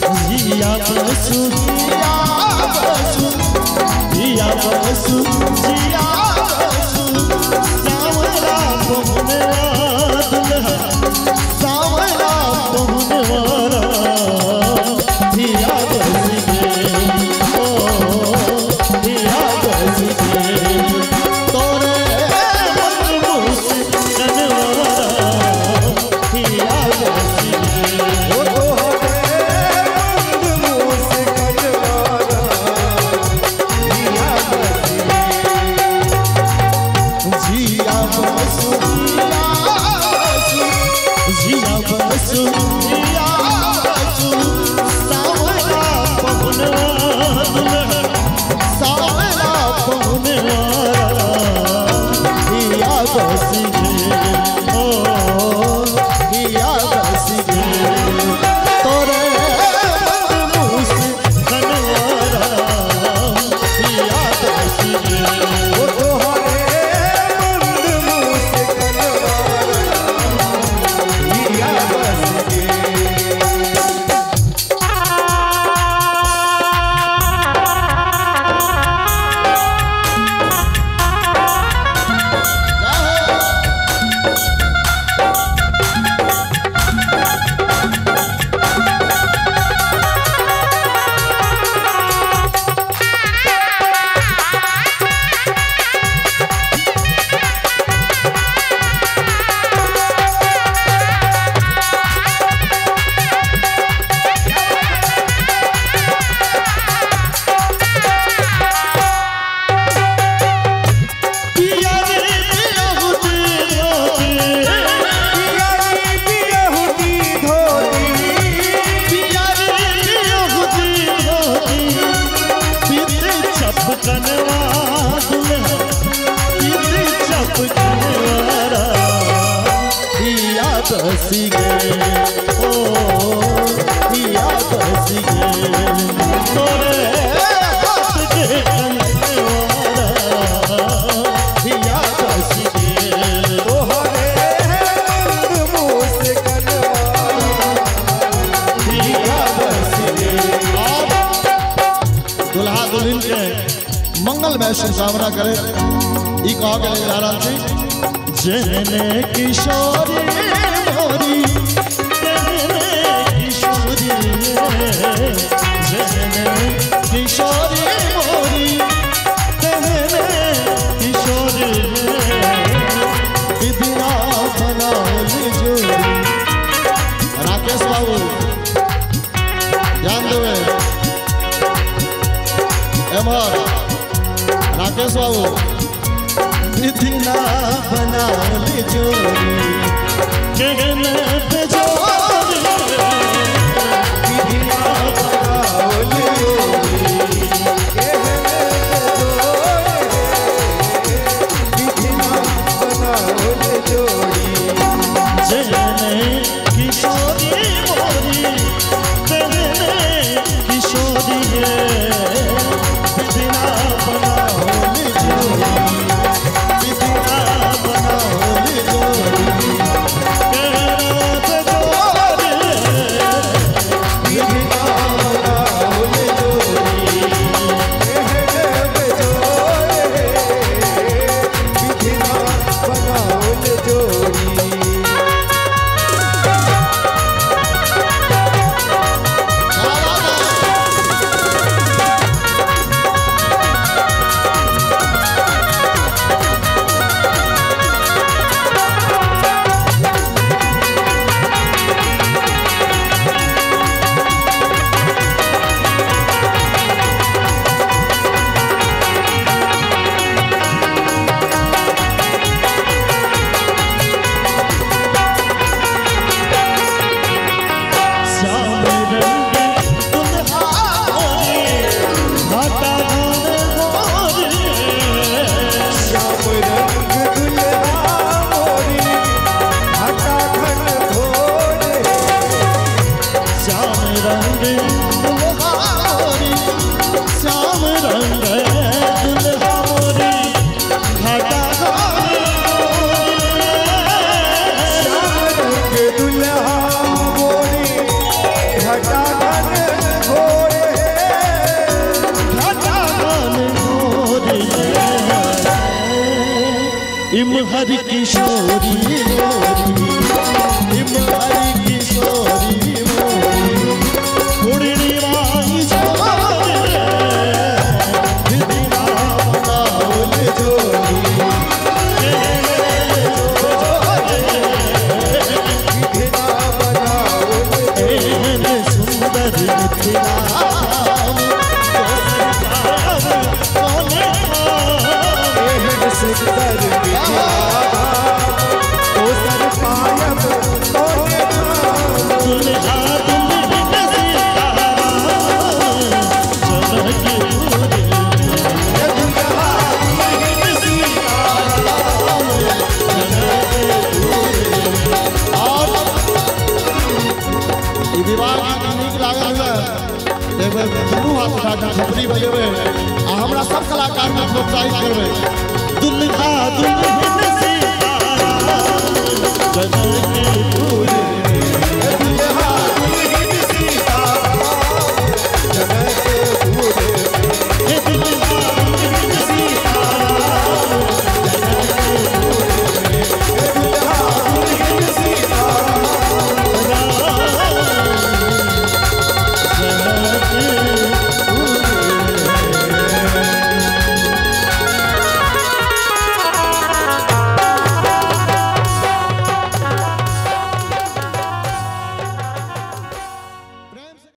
जिया बसु जिया बसु जिया बसु जिया बसु सावरा पहुने दुल्हा सावरा पहुने वाला जिया बसु ओ जिया बसु तोरे मन मुझसे जनवारा जिया बसु ओ कामना करे ई कहा के ले जा रहा थी जने किशोरी मोरी जने किशोरी जने किशोरी मोरी जने किशोरी विद्या बनाली जोड़ी राकेश बाबू ध्यान देवे एमर राकेश बाबू विधिना बना ले जोड़ी गगन पे जोड़ी विधिना बना ले जोड़ी गगन पे जोड़ी विधिना बना ले जोड़ी जने किशोरी मोरी जने किशोरी विधिना बना घटा इमहर किशोरी मोरी इमहर किशोरी मोरी उड़नी माई छोरे विधिना बनाओल जोड़ी विधिना बनाओल सुंदर मिथिला सुंदर मिथिला तो सर पायब तोने दुल्हा दुल्हन सीताराम जनक पूरे दुल्हा दुल्हन सीताराम जनक पूरे। और ई विवाह नीक लागल है देखबे दुनू हाथ उठा के छपरी बजेबे आ हमरा सब कलाकार के प्रोत्साहित करबे दुल्हा दुल्हन सीताराम जनक